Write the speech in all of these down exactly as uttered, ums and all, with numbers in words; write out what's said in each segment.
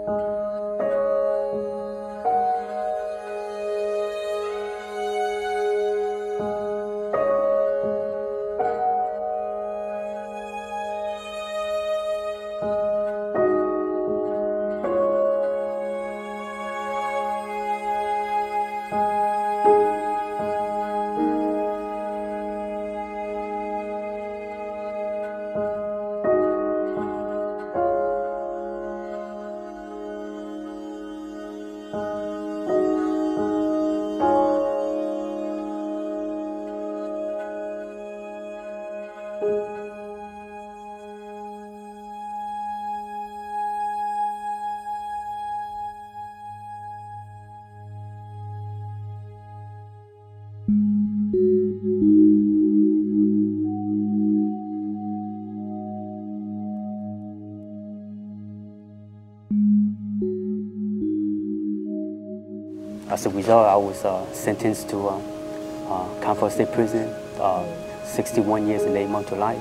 As a result, I was uh, sentenced to uh, uh, Kampala State Prison, uh, sixty-one years and eight months to life.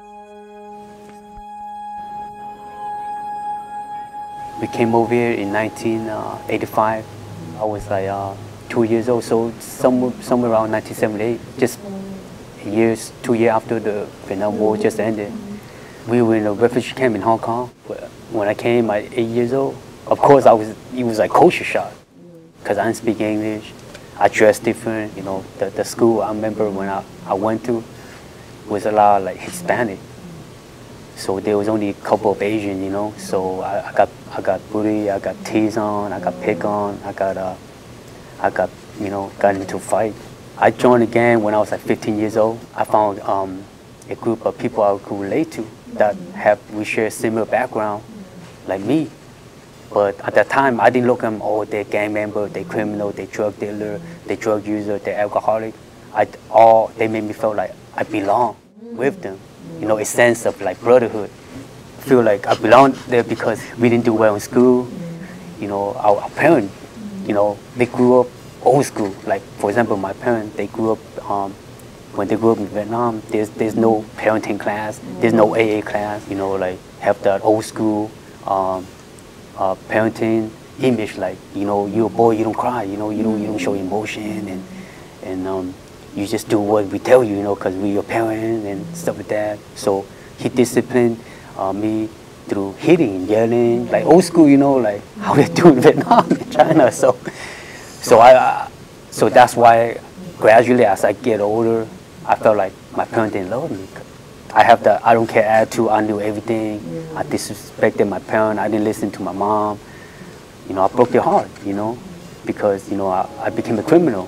We came over here in nineteen eighty-five. I was like uh, two years old, so somewhere, somewhere around nineteen seventy-eight, just years, two years after the Vietnam War just ended. We were in a refugee camp in Hong Kong. When I came at eight years old, of course, I was, it was like culture shock, because I didn't speak English. I dressed different, you know. The, the school I remember when I, I went to was a lot like Hispanic. So there was only a couple of Asian, you know. So I, I got I got bullied, I got teased on, I got picked on, I got uh, I got you know got into a fight. I joined the gang when I was like fifteen years old. I found um, a group of people I could relate to that have we share a similar background, like me. But at that time, I didn't look at them, oh, they're gang member, they're criminal, they're drug dealer, they're drug user, they're alcoholic. I, all, they made me feel like I belong with them. You know, a sense of like brotherhood. I feel like I belong there because we didn't do well in school. You know, our, our parents, you know, they grew up old school. Like, for example, my parents, they grew up, um, when they grew up in Vietnam, there's, there's no parenting class, there's no A A class, you know, like have that old school, um, Uh, parenting image, like, you know, you're a boy, you don't cry, you know, you don't, you don't show emotion, and and um, you just do what we tell you, you know, because we're your parent and stuff like that. So he disciplined uh, me through hitting, yelling, like old school, you know, like how they do in Vietnam and China. So, so I, uh, so that's why gradually as I get older, I felt like my parents didn't love me. I have the I don't care attitude. I knew everything. I disrespected my parents. I didn't listen to my mom. You know, I broke their heart, you know, because, you know, I, I became a criminal.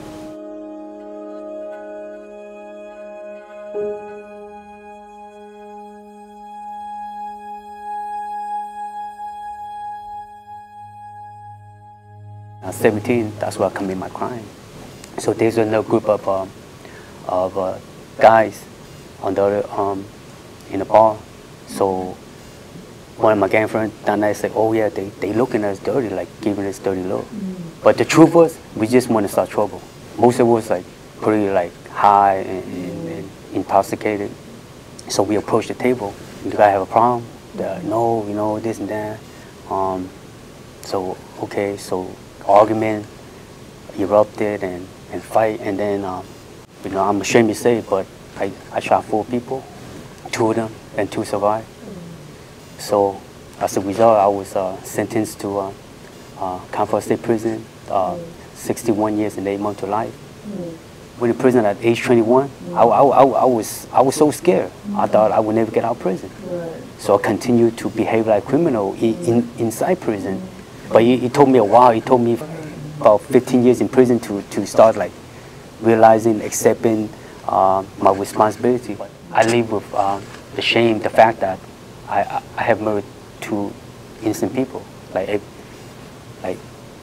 At seventeen, that's where I committed my crime. So there's another group of, um, of uh, guys on the other, um, in a bar. So one of my gang friends down there said, oh yeah, they, they looking at us dirty, like giving us dirty look. Mm. But the truth was, we just want to start trouble. Most of us was like pretty like high and, and, and intoxicated. So we approached the table. Do I have a problem? The, no, you know, this and that. Um, so, okay, so argument erupted and, and fight. And then, um, you know, I'm ashamed to say it, but I, I shot four people, two of them, and two survived. So as a result, I was uh, sentenced to uh, uh, Kampala State Prison, uh, sixty-one years and eight months to life. When in prison at age twenty-one, I, I, I, I, was, I was so scared. I thought I would never get out of prison. So I continued to behave like a criminal in, in, inside prison. But it, it took me a while. It took me about fifteen years in prison to, to start like realizing, accepting Uh, my responsibility. I live with uh, the shame, the fact that I, I have murdered two innocent people. Like, like.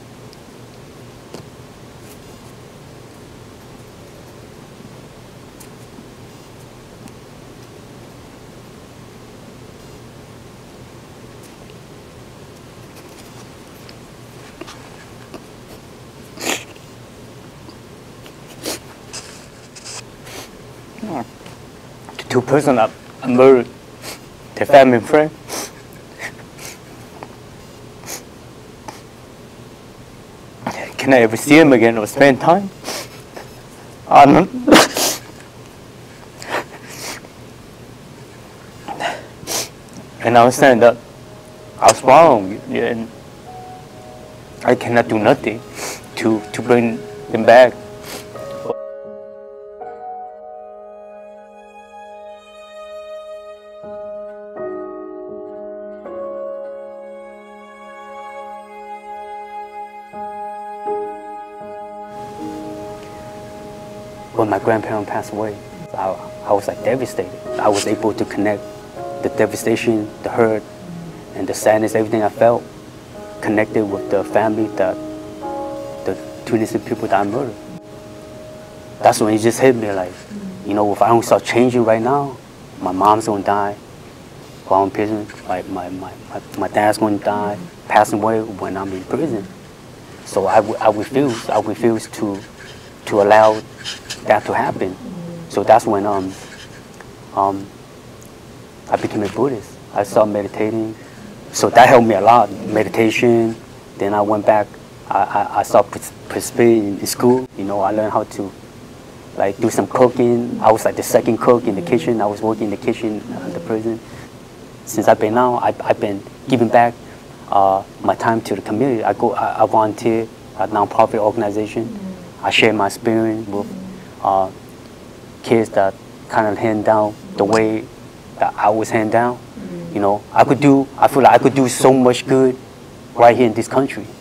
The two persons I, I murdered, their family and friend. can I ever see him again or spend time? I don't. And I understand that I was wrong, and I cannot do nothing to to bring them back. When my grandparents passed away, I, I was like devastated. I was able to connect the devastation, the hurt, and the sadness, everything I felt, connected with the family, that the two innocent people that I murdered. That's when it just hit me, like, you know, if I don't start changing right now, my mom's gonna die while I'm in prison. Like my, my, my, my dad's gonna die, passing away when I'm in prison. So I, I refuse, I refuse to, to allow that to happen. So that's when um, um, I became a Buddhist. I started meditating. So that helped me a lot, meditation. Then I went back, I, I, I started participating in school. You know, I learned how to like do some cooking. I was like the second cook in the kitchen. I was working in the kitchen at the prison. Since I've been now, I, I've been giving back uh, my time to the community. I go, I, I volunteer at a nonprofit organization. I share my experience with uh, kids that kind of hand down the way that I was hand down. You know, I could do, I feel like I could do so much good right here in this country.